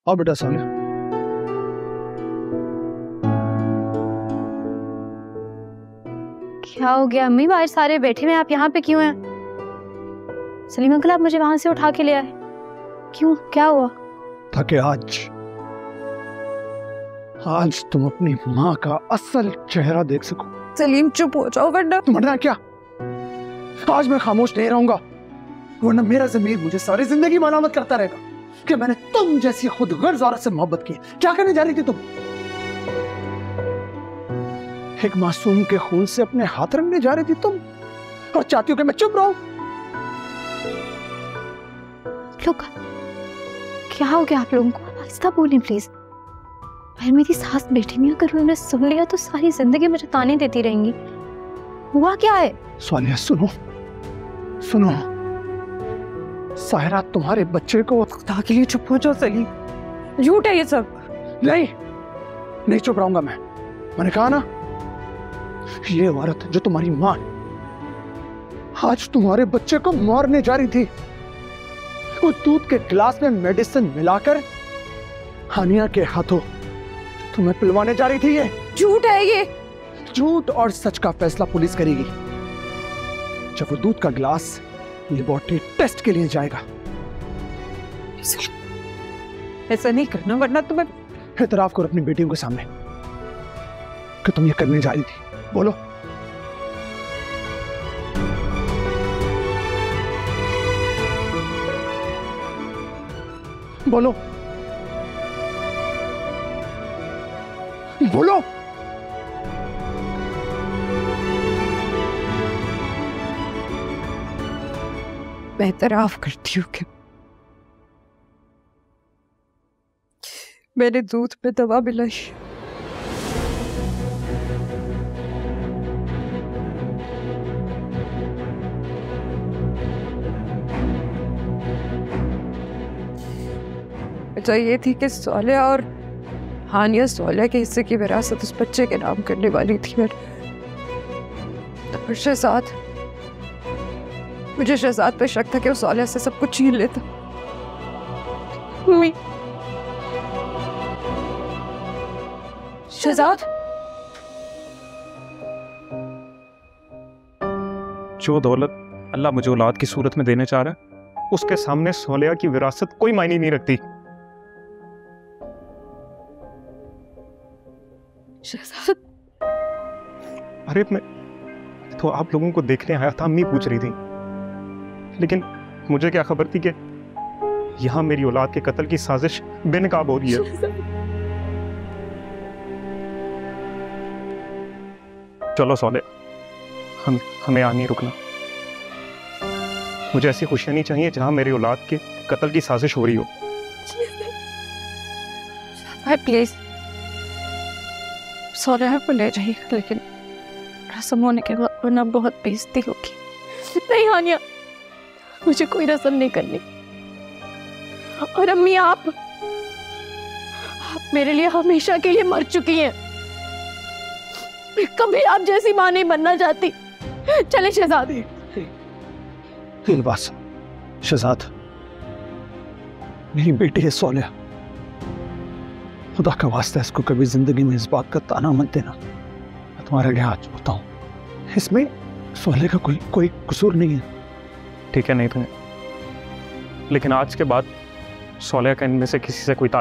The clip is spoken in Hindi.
आओ बेटा सोनिया। क्या हो गया अम्मी, बाहर सारे बैठे हुए, आप यहाँ पे क्यों हैं? सलीम अंकल आप मुझे वहां से उठा के ले आए, क्यों, क्या हुआ? ताकि आज तुम अपनी माँ का असल चेहरा देख सको। सलीम चुप हो जाओ वरना। मरना क्या? आज मैं खामोश नहीं रहूंगा, वरना मेरा ज़मीर मुझे सारी जिंदगी मलामत करता रहेगा कि मैंने तुम जैसी खुदगर्ज औरत से मोहब्बत की। क्या करने जा रही थी तुम? एक मासूम के खून से अपने हाथ रंगने जा रही थी तुम, और चाहती हो कि मैं चुप रहूं? लोग क्या हो गया आप लोगों को? आहिस्ता बोलें प्लीज। फिर मेरी सास बेटी नहीं, अगर उन्होंने सुन लिया तो सारी जिंदगी मुझे ताने देती रहेंगी। हुआ क्या है? सोनिया सुनो, साहिरा तुम्हारे बच्चे को। खुदा के लिए चुप हो जाओ सलीम, झूठ है ये सब। नहीं चुप रहूंगा मैंने कहा ना, ये औरत जो तुम्हारी मां आज तुम्हारे बच्चे को मारने जा रही थी, वो दूध के गिलास में मेडिसिन मिलाकर हानिया के हाथों तुम्हें पिलवाने जा रही थी। ये झूठ है, ये झूठ और सच का फैसला पुलिस करेगी जब वो दूध का गिलास लेबोरेटरी टेस्ट के लिए जाएगा। ऐसा नहीं करना वरना तुम्हें। एतराफ करो अपनी बेटियों के सामने कि तुम ये करने जा रही थी। बोलो। बोलो बोलो। मैं एतराफ करती हूँ कि मैंने दूध पे दवा मिलाई। वजह ये थी कि सोलिया और हानिया सोलिया के हिस्से की विरासत उस बच्चे के नाम करने वाली थी, और शहजाद, मुझे शहजाद पे शक था कि वो सोलिया से सब कुछ छीन लेता। मम्मी, शहजाद, जो दौलत अल्लाह मुझे औलाद की सूरत में देने चाह रहा है, उसके सामने सोलिया की विरासत कोई मायने नहीं रखती। शहजाद, अरे मैं तो आप लोगों को देखने आया था, अम्मी पूछ रही थी, लेकिन मुझे क्या खबर थी कि यहां मेरी औलाद के कत्ल की साजिश बेनकाब हो रही है। चलो सोलिया, हमें यहाँ नहीं रुकना। मुझे ऐसी खुशियां नहीं चाहिए जहां मेरी औलाद के कत्ल की साजिश हो रही हो। प्लीज सोलिया को ले जाइए, लेकिन रस्म होने के बाद वरना बहुत बेइज्जती होगी। नहीं हानिया, मुझे कोई रस्म नहीं करनी। और अम्मी, आप मेरे लिए हमेशा के लिए मर चुकी हैं। मैं कभी आप जैसी मां नहीं बनना चाहती। चले शहजादी। बस शहजाद, मेरी बेटी है सोलिया, खुदा का वास्ता इसको कभी जिंदगी में इस बात का ताना मत देना। मैं तुम्हारे लिए हाथ जोड़ता हूँ, इसमें सोलिया का कोई कसूर नहीं है। ठीक है, नहीं तुम्हें, लेकिन आज के बाद सोलिया का इनमें से किसी से कोई